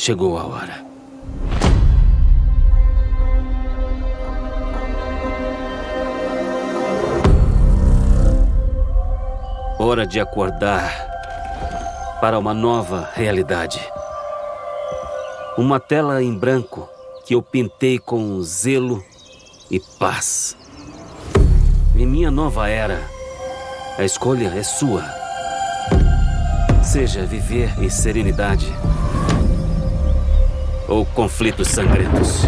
Chegou a hora. Hora de acordar para uma nova realidade. Uma tela em branco que eu pintei com zelo e paz. Em minha nova era, a escolha é sua. Seja viver em serenidade ou conflitos sangrentos.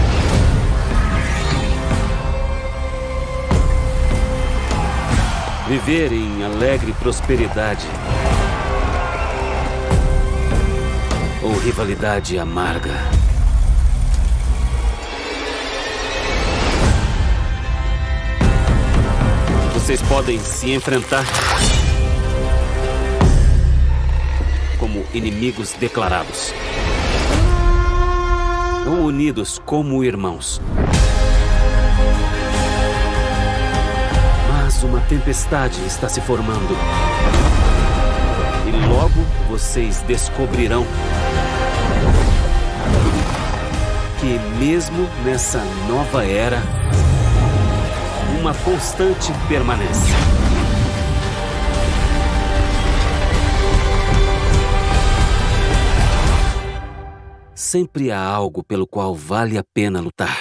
Viver em alegre prosperidade ou rivalidade amarga. Vocês podem se enfrentar como inimigos declarados ou unidos como irmãos. Mas uma tempestade está se formando. E logo vocês descobrirão que mesmo nessa nova era, uma constante permanece. Sempre há algo pelo qual vale a pena lutar.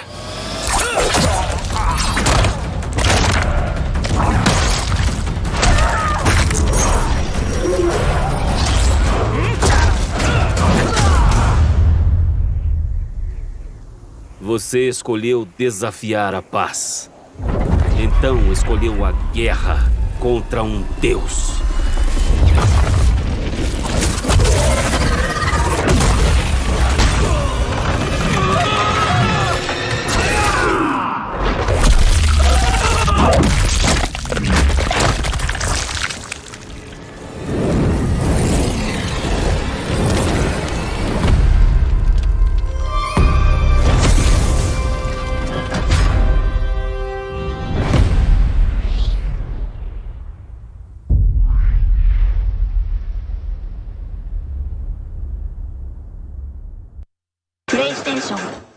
Você escolheu desafiar a paz. Então escolheu a guerra contra um deus. PlayStation